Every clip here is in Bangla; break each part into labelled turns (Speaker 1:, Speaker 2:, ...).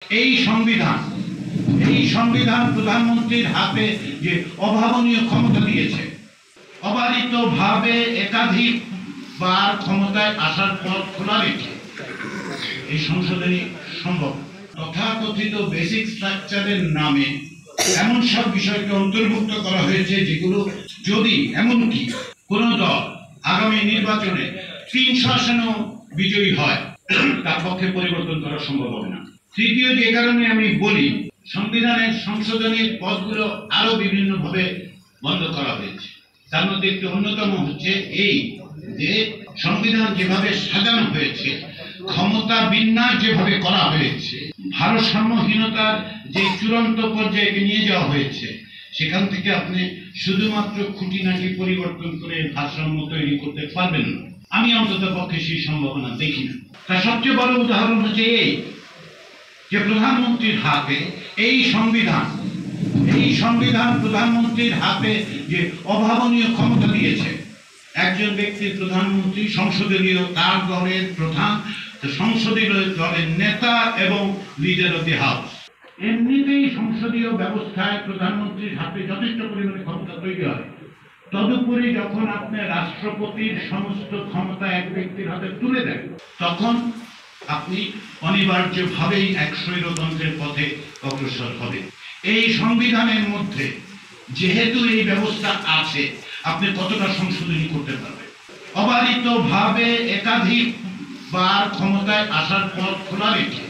Speaker 1: এই সংবিধান প্রধানমন্ত্রীর হাতে যে অভাবনীয় ক্ষমতা দিয়েছে, অবারিতভাবে একাধিকবার ক্ষমতায় আসার পথ খোলা রেখে এই সংশোধনী সম্ভব। তথাকথিত বেসিক স্ট্রাকচারের নামে এমন সব বিষয়কে অন্তর্ভুক্ত করা হয়েছে যেগুলো যদি এমনকি কোন দল আগামী নির্বাচনে 300 আসনেও বিজয়ী হয় তার পক্ষে পরিবর্তন করা সম্ভব হবে না। তৃতীয় যে কারণে আমি বলি, সংবিধানের সংশোধনের পথগুলো আরো বিভিন্নভাবে বন্ধ করা হয়েছে। তার মধ্যে একটি অন্যতম হচ্ছে এই যে সংবিধান যেভাবে সাজানো হয়েছে, ক্ষমতা বিন্যাস যেভাবে করা হয়েছে, ভারসাম্যহীনতার যে চূড়ান্ত পর্যায়ে নিয়ে যাওয়া হয়েছে, সেখান থেকে আপনি শুধুমাত্র খুঁটিনাটি পরিবর্তন করে ভারসাম্য তৈরি করতে পারবেন না। আমি অন্তত পক্ষে সেই সম্ভাবনা দেখি না। তার সবচেয়ে বড় উদাহরণ হচ্ছে এই যে প্রধানমন্ত্রীর হাতে এই সংবিধান প্রধানমন্ত্রীর হাতে যে অভাবনীয় ক্ষমতা দিয়েছে। একজন ব্যক্তির প্রধানমন্ত্রী, সংসদীয় তার দলের প্রধান, সংসদীয় দলের নেতা এবং লিডার অফ দি হাউস। এমনিতেই সংসদীয় ব্যবস্থায় প্রধানমন্ত্রীর হাতে যথেষ্ট পরিমাণে ক্ষমতা তৈরি হয়। তদুপরি যখন আপনি রাষ্ট্রপতির সমস্ত ক্ষমতা এক ব্যক্তির হাতে তুলে দেন, তখন আপনি অনিবার্যভাবেই এক স্বৈরতন্ত্রের পথে অগ্রসর হবে। এই সংবিধানের মধ্যে যেহেতু এই ব্যবস্থা আছে, আপনি কতটা সংশোধনী করতে পারবেন? অবারিতভাবে একাধিকবার ক্ষমতায় আসার পথ খোলা রেখে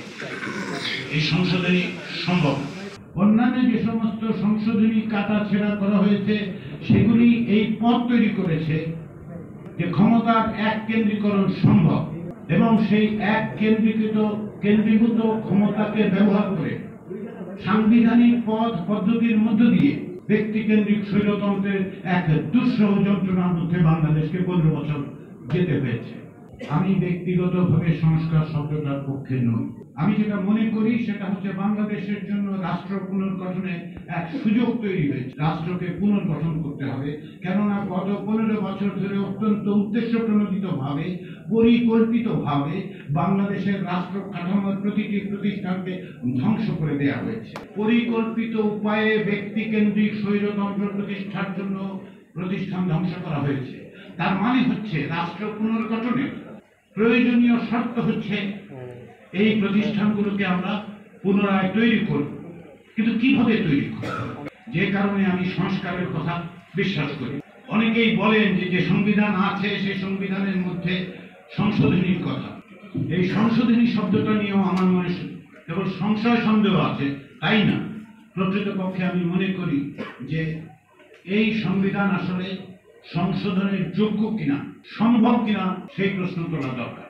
Speaker 1: এই সংশোধনী সম্ভব। অন্যান্য যে সমস্ত সংশোধনী কাটাছেঁড়া করা হয়েছে, সেগুলি এই পথ তৈরি করেছে যে ক্ষমতার এক কেন্দ্রীকরণ সম্ভব এবং সেই এক কেন্দ্রীভূত ক্ষমতাকে ব্যবহার করে সাংবিধানিক পথ পদ্ধতির মধ্য দিয়ে ব্যক্তিকেন্দ্রিক স্বৈরতন্ত্রের এক দুঃসহ যন্ত্রণার মধ্যে বাংলাদেশকে 15 বছর যেতে হয়েছে। আমি ব্যক্তিগতভাবে সংস্কার শব্দটার পক্ষে নই। আমি যেটা মনে করি সেটা হচ্ছে বাংলাদেশের জন্য রাষ্ট্র পুনর্গঠনে এক সুযোগ তৈরি হয়েছে। রাষ্ট্রকে পুনর্গঠন করতে হবে, কেননা গত 15 বছর ধরে অত্যন্ত উদ্দেশ্যপ্রণোদিতভাবে, পরিকল্পিতভাবে বাংলাদেশের রাষ্ট্র কাঠামোর প্রতিটি প্রতিষ্ঠানকে ধ্বংস করে দেওয়া হয়েছে। পরিকল্পিত উপায়ে ব্যক্তিকেন্দ্রিক স্বৈরতন্ত্র প্রতিষ্ঠার জন্য প্রতিষ্ঠান ধ্বংস করা হয়েছে। তার মানে হচ্ছে রাষ্ট্র পুনর্গঠনের প্রয়োজনীয় শর্ত হচ্ছে এই প্রতিষ্ঠানগুলোকে আমরা পুনরায় তৈরি করব। কিন্তু কিভাবে তৈরি করব? যে কারণে আমি সংস্কারের কথা বিশ্বাস করি। অনেকেই বলেন যে সংবিধান আছে, সেই সংবিধানের মধ্যে সংশোধনীর কথা। এই সংশোধনী শব্দটা নিয়েও আমার মনে কেবল সংশয় সন্দেহ আছে, তাই না। প্রকৃতপক্ষে আমি মনে করি যে এই সংবিধান আসলে সংশোধনের যোগ্য কিনা, সম্ভব কিনা, সেই প্রশ্ন তোলা দরকার।